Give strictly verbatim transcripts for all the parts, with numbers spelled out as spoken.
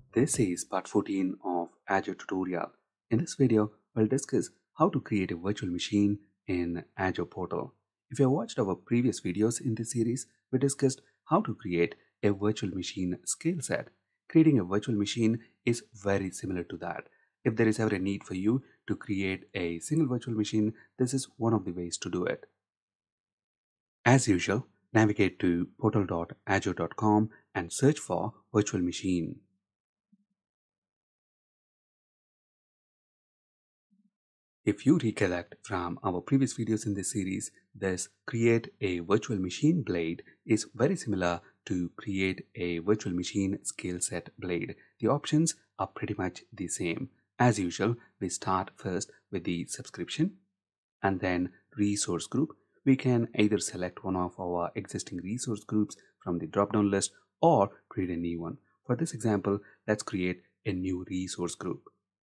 This is part fourteen of Azure tutorial. In this video, we'll discuss how to create a virtual machine in Azure portal. If you have watched our previous videos in this series, we discussed how to create a virtual machine skill set. Creating a virtual machine is very similar to that. If there is ever a need for you to create a single virtual machine, this is one of the ways to do it. As usual, navigate to portal dot azure dot com and search for virtual machine. If you recollect from our previous videos in this series, this create a virtual machine blade is very similar to create a virtual machine skill set blade. The options are pretty much the same. As usual, we start first with the subscription and then resource group. We can either select one of our existing resource groups from the drop-down list or create a new one. For this example, let's create a new resource group.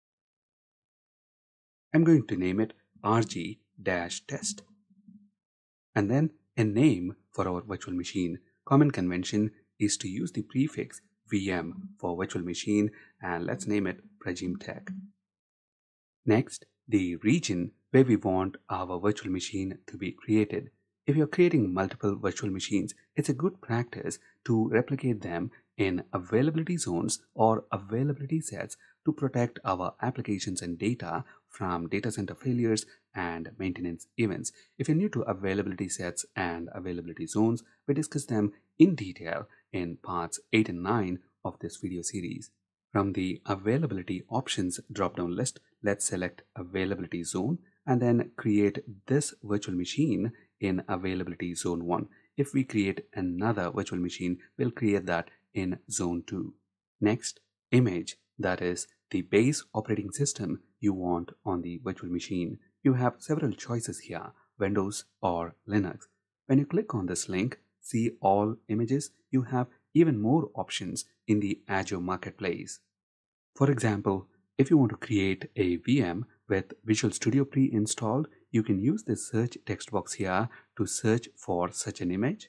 I'm going to name it R G-test and then a name for our virtual machine. Common convention is to use the prefix V M for virtual machine, and let's name it Prajim Tech. Next, the region where we want our virtual machine to be created. If you're creating multiple virtual machines, it's a good practice to replicate them in availability zones or availability sets to protect our applications and data from data center failures and maintenance events. If you're new to availability sets and availability zones, we discuss them in detail in parts eight and nine of this video series. From the availability options drop-down list, let's select availability zone and then create this virtual machine in availability zone one. If we create another virtual machine, we'll create that in zone two. Next, image, that is the base operating system you want on the virtual machine. You have several choices here, Windows or Linux. When you click on this link, see all images, you have even more options in the Azure Marketplace. For example, if you want to create a V M with Visual Studio pre-installed, you can use this search text box here to search for such an image.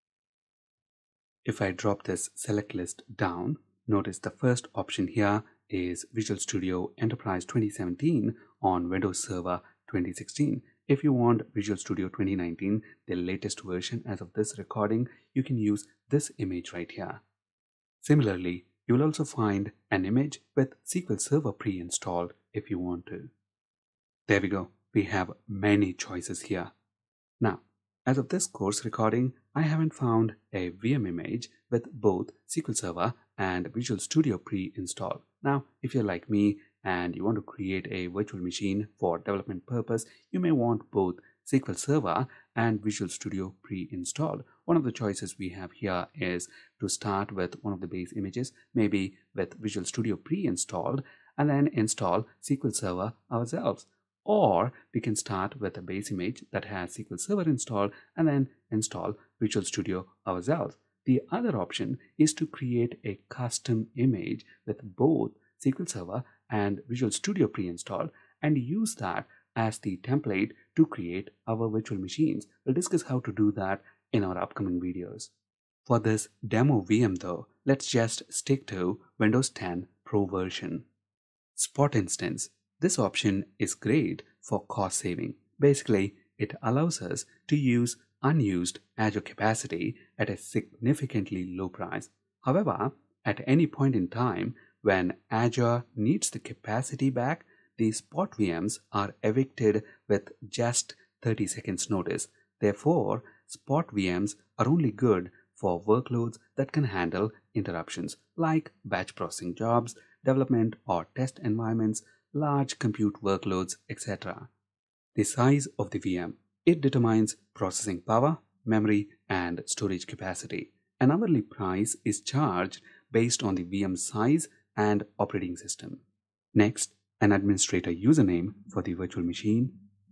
If I drop this select list down, notice the first option here is Visual Studio Enterprise twenty seventeen on Windows Server twenty sixteen. If you want Visual Studio twenty nineteen, the latest version as of this recording, you can use this image right here. Similarly, you will also find an image with S Q L Server pre-installed if you want to. There we go. We have many choices here. Now, as of this course recording, I haven't found a V M image with both S Q L Server and Visual Studio pre-installed. Now, if you're like me and you want to create a virtual machine for development purpose, you may want both S Q L Server and Visual Studio pre-installed. One of the choices we have here is to start with one of the base images, maybe with Visual Studio pre-installed, and then install S Q L Server ourselves. Or we can start with a base image that has S Q L Server installed and then install Visual Studio ourselves. The other option is to create a custom image with both S Q L Server and Visual Studio pre-installed and use that as the template to create our virtual machines. We'll discuss how to do that in our upcoming videos. For this demo V M though, let's just stick to Windows ten Pro version. Spot instance. This option is great for cost saving. Basically, it allows us to use unused Azure capacity at a significantly low price. However, at any point in time when Azure needs the capacity back, the spot V Ms are evicted with just thirty seconds notice. Therefore, spot V Ms are only good for workloads that can handle interruptions like batch processing jobs, development or test environments, large compute workloads, et cetera. The size of the V M. It determines processing power, memory, and storage capacity. An hourly price is charged based on the V M size and operating system. Next, an administrator username for the virtual machine,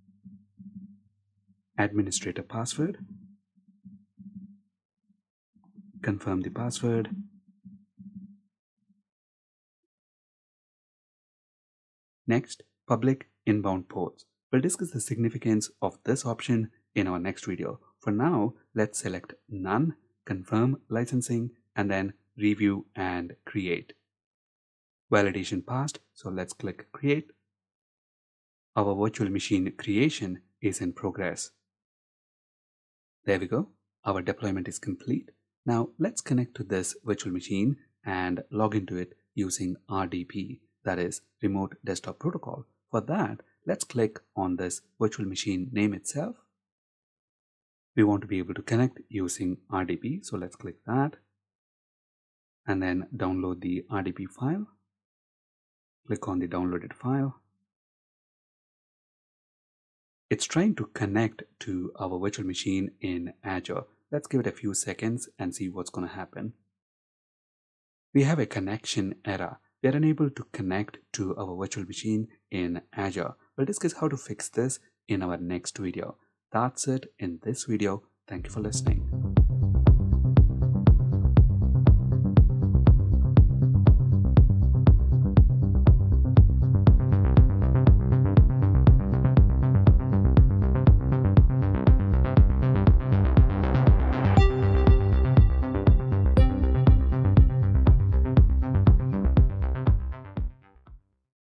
administrator password, confirm the password, next, public inbound ports. We'll discuss the significance of this option in our next video. For now, let's select None, confirm licensing, and then Review and Create. Validation passed, so let's click Create. Our virtual machine creation is in progress. There we go. Our deployment is complete. Now let's connect to this virtual machine and log into it using R D P, that is Remote Desktop Protocol. For that, let's click on this virtual machine name itself. We want to be able to connect using R D P, so let's click that. And then download the R D P file. Click on the downloaded file. It's trying to connect to our virtual machine in Azure. Let's give it a few seconds and see what's going to happen. We have a connection error. We are unable to connect to our virtual machine in Azure. We'll discuss how to fix this in our next video. That's it in this video. Thank you for listening.